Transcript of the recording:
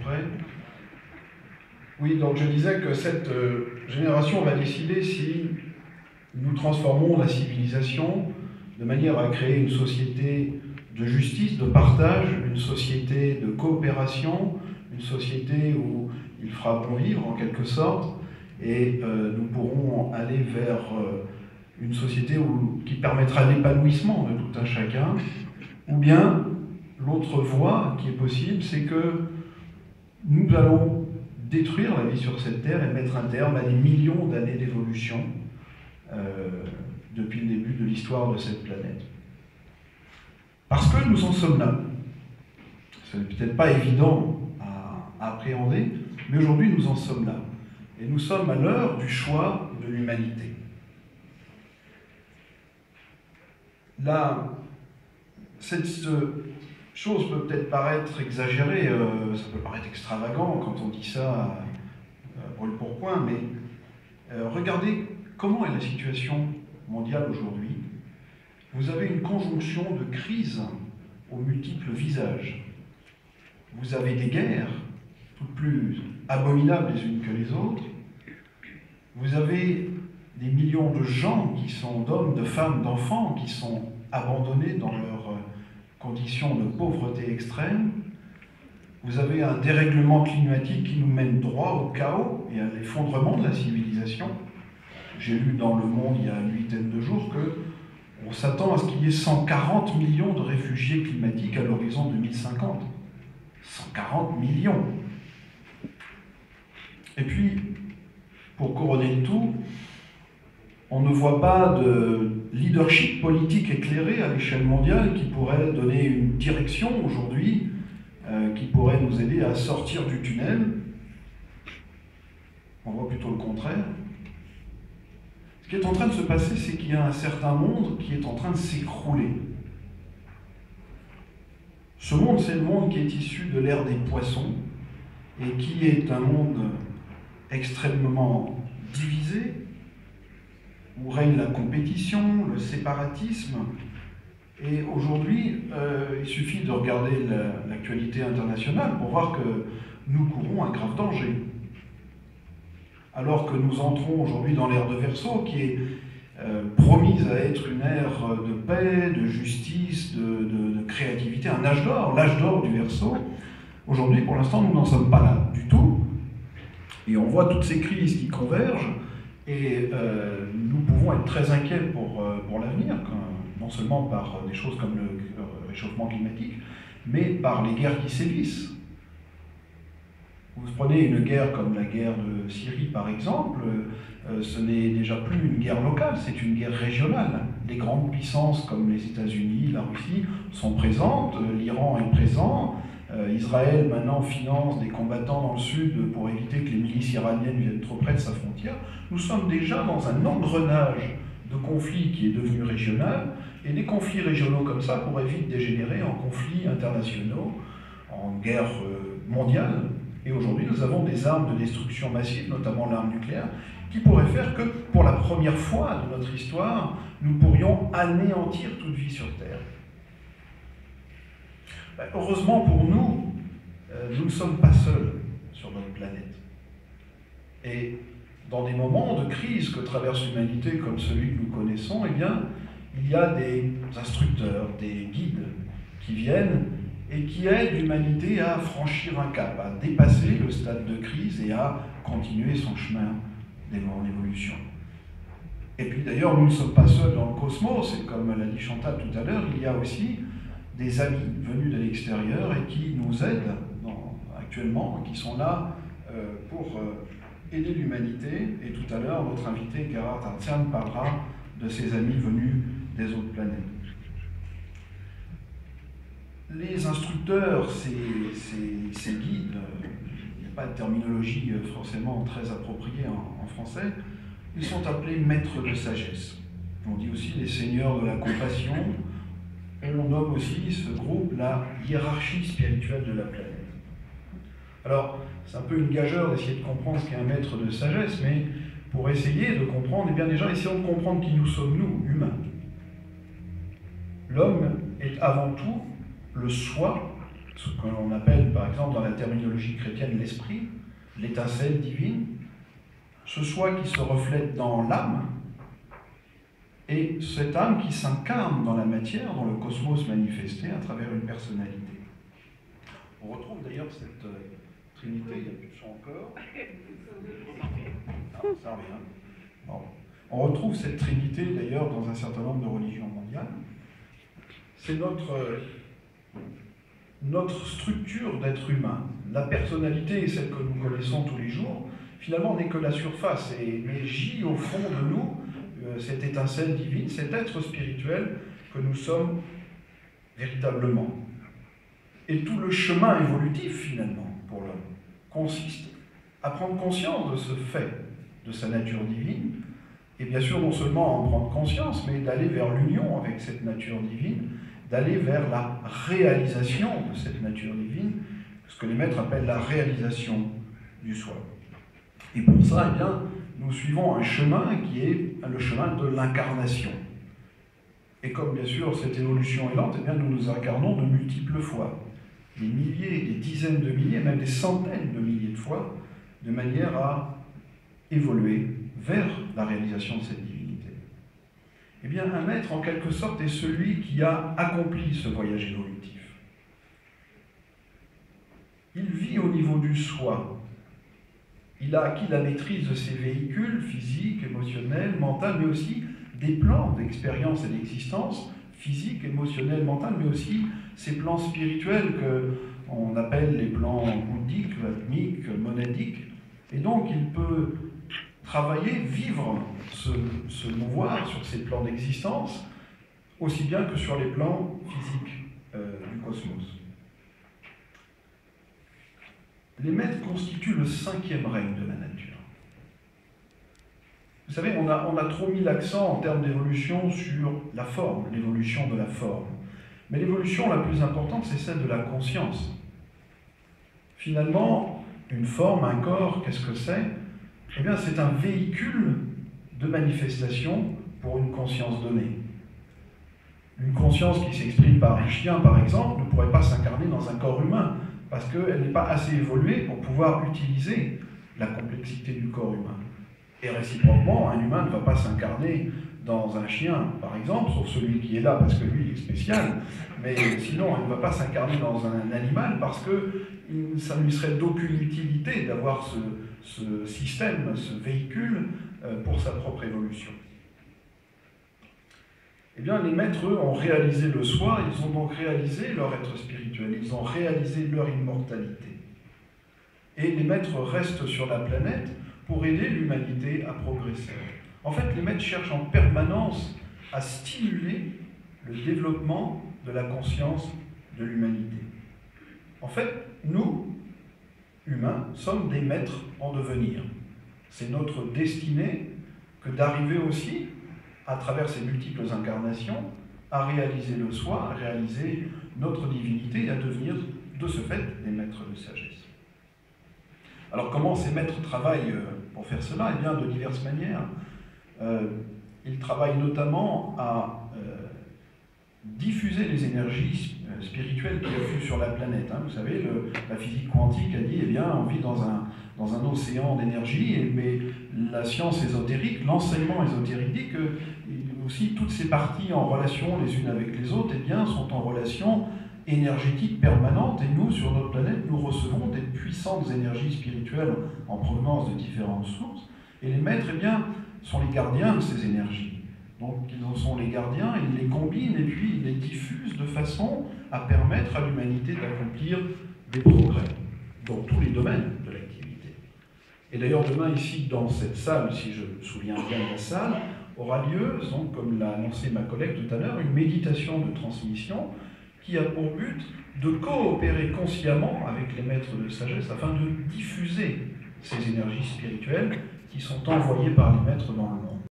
près. Oui, donc je disais que cette génération va décider si nous transformons la civilisation de manière à créer une société de justice, de partage, une société de coopération, une société où il fera bon vivre en quelque sorte, et nous pourrons aller vers une société qui permettra l'épanouissement de tout un chacun, ou bien l'autre voie qui est possible, c'est que nous allons détruire la vie sur cette terre et mettre un terme à des millions d'années d'évolution depuis le début de l'histoire de cette planète. Parce que nous en sommes là. Ce n'est peut-être pas évident à appréhender, mais aujourd'hui nous en sommes là. Et nous sommes à l'heure du choix de l'humanité. Là, cette chose peut peut-être paraître exagérée, ça peut paraître extravagant quand on dit ça à brûle-pourpoint, mais regardez comment est la situation mondiale aujourd'hui. Vous avez une conjonction de crises aux multiples visages. Vous avez des guerres, toutes plus abominables les unes que les autres. Vous avez des millions de gens qui sont d'hommes, de femmes, d'enfants qui sont abandonnés dans leurs conditions de pauvreté extrême. Vous avez un dérèglement climatique qui nous mène droit au chaos et à l'effondrement de la civilisation. J'ai lu dans Le Monde il y a une huitaine de jours qu'on s'attend à ce qu'il y ait 140 millions de réfugiés climatiques à l'horizon 2050. 140 millions. Et puis, pour couronner le tout, on ne voit pas de leadership politique éclairé à l'échelle mondiale qui pourrait donner une direction aujourd'hui, qui pourrait nous aider à sortir du tunnel. On voit plutôt le contraire. Ce qui est en train de se passer, c'est qu'il y a un certain monde qui est en train de s'écrouler. Ce monde, c'est le monde qui est issu de l'ère des poissons et qui est un monde extrêmement divisé, où règne la compétition, le séparatisme. Et aujourd'hui, il suffit de regarder l'actualité internationale pour voir que nous courons un grave danger. Alors que nous entrons aujourd'hui dans l'ère de Verseau, qui est promise à être une ère de paix, de justice, de créativité, un âge d'or, l'âge d'or du Verseau. Aujourd'hui, pour l'instant, nous n'en sommes pas là du tout. Et on voit toutes ces crises qui convergent, et nous pouvons être très inquiets pour l'avenir, non seulement par des choses comme le réchauffement climatique, mais par les guerres qui sévissent. Vous prenez une guerre comme la guerre de Syrie, par exemple, ce n'est déjà plus une guerre locale, c'est une guerre régionale. Les grandes puissances comme les États-Unis, la Russie sont présentes, l'Iran est présent, Israël maintenant finance des combattants dans le sud pour éviter que les milices iraniennes viennent trop près de sa frontière. Nous sommes déjà dans un engrenage de conflits qui est devenu régional, et des conflits régionaux comme ça pourraient vite dégénérer en conflits internationaux, en guerre mondiale. Et aujourd'hui, nous avons des armes de destruction massive, notamment l'arme nucléaire, qui pourraient faire que, pour la première fois de notre histoire, nous pourrions anéantir toute vie sur Terre. Heureusement pour nous, nous ne sommes pas seuls sur notre planète. Et dans des moments de crise que traverse l'humanité comme celui que nous connaissons, eh bien, il y a des instructeurs, des guides qui viennent et qui aident l'humanité à franchir un cap, à dépasser le stade de crise et à continuer son chemin d'évolution. Et puis d'ailleurs, nous ne sommes pas seuls dans le cosmos, et comme l'a dit Chantal tout à l'heure, il y a aussi des amis venus de l'extérieur et qui nous aident actuellement, qui sont là pour aider l'humanité. Et tout à l'heure, notre invité Gerhard Hartzian parlera de ses amis venus des autres planètes. Les instructeurs, ces guides, il n'y a pas de terminologie forcément très appropriée en français, ils sont appelés maîtres de sagesse. On dit aussi les seigneurs de la compassion. On nomme aussi ce groupe la hiérarchie spirituelle de la planète. Alors, c'est un peu une gageure d'essayer de comprendre ce qu'est un maître de sagesse, mais pour essayer de comprendre, eh bien déjà, essayons de comprendre qui nous sommes, nous, humains. L'homme est avant tout le soi ce que l'on appelle par exemple dans la terminologie chrétienne l'esprit, l'étincelle divine, ce soi qui se reflète dans l'âme, et cette âme qui s'incarne dans la matière, dans le cosmos manifesté à travers une personnalité. On retrouve d'ailleurs cette trinité, il n'y a plus de son encore. Non, ça revient. Bon. On retrouve cette trinité d'ailleurs dans un certain nombre de religions mondiales. C'est notre structure d'être humain. La personnalité, celle que nous connaissons tous les jours, finalement n'est que la surface, mais gît au fond de nous cette étincelle divine, cet être spirituel que nous sommes véritablement. Et tout le chemin évolutif, finalement, pour l'homme, consiste à prendre conscience de ce fait, de sa nature divine, et bien sûr, non seulement en prendre conscience, mais d'aller vers l'union avec cette nature divine, d'aller vers la réalisation de cette nature divine, ce que les maîtres appellent la réalisation du soi. Et pour ça, eh bien, nous suivons un chemin qui est le chemin de l'incarnation. Et comme bien sûr cette évolution est lente, eh bien, nous nous incarnons de multiples fois, des milliers, des dizaines de milliers, même des centaines de milliers de fois, de manière à évoluer vers la réalisation de cette divinité. Eh bien, un maître, en quelque sorte, est celui qui a accompli ce voyage évolutif. Il vit au niveau du soi. Il a acquis la maîtrise de ses véhicules physiques, émotionnels, mentaux, mais aussi des plans d'expérience et d'existence, physiques, émotionnels, mentaux, mais aussi ces plans spirituels qu'on appelle les plans bouddhiques, atmiques, monadiques. Et donc, il peut travailler, vivre, se mouvoir sur ces plans d'existence, aussi bien que sur les plans physiques du cosmos. Les maîtres constituent le 5e règne de la nature. Vous savez, on a trop mis l'accent en termes d'évolution sur la forme, l'évolution de la forme. Mais l'évolution la plus importante, c'est celle de la conscience. Finalement, une forme, un corps, qu'est-ce que c'est ? Eh bien, c'est un véhicule de manifestation pour une conscience donnée. Une conscience qui s'exprime par un chien, par exemple, ne pourrait pas s'incarner dans un corps humain, parce qu'elle n'est pas assez évoluée pour pouvoir utiliser la complexité du corps humain. Et réciproquement, un humain ne va pas s'incarner dans un chien, par exemple, sauf celui qui est là parce que lui il est spécial, mais sinon il ne va pas s'incarner dans un animal parce que ça ne lui serait d'aucune utilité d'avoir ce système, ce véhicule pour sa propre évolution. Eh bien, les maîtres, eux, ont réalisé le soi, ils ont donc réalisé leur être spirituel, ils ont réalisé leur immortalité. Et les maîtres restent sur la planète pour aider l'humanité à progresser. En fait, les maîtres cherchent en permanence à stimuler le développement de la conscience de l'humanité. En fait, nous, humains, sommes des maîtres en devenir. C'est notre destinée que d'arriver aussi, à travers ces multiples incarnations, à réaliser le soi, à réaliser notre divinité et à devenir, de ce fait, des maîtres de sagesse. Alors, comment ces maîtres travaillent pour faire cela ? Eh bien, de diverses manières. Ils travaillent notamment à diffuser les énergies spirituelles qui affluent sur la planète. Vous savez, la physique quantique a dit, eh bien, on vit dans un océan d'énergie, mais la science ésotérique, l'enseignement ésotérique dit que aussi toutes ces parties en relation les unes avec les autres, eh bien, sont en relation énergétique permanente, et nous, sur notre planète, nous recevons des puissantes énergies spirituelles en provenance de différentes sources, et les maîtres, eh bien, sont les gardiens de ces énergies. Donc, ils en sont les gardiens, ils les combinent, et puis ils les diffusent de façon à permettre à l'humanité d'accomplir des progrès dans tous les domaines de l'activité. Et d'ailleurs, demain, ici, dans cette salle, si je me souviens bien de la salle, aura lieu, donc, comme l'a annoncé ma collègue tout à l'heure, une méditation de transmission qui a pour but de coopérer consciemment avec les maîtres de sagesse afin de diffuser ces énergies spirituelles qui sont envoyées par les maîtres dans le monde.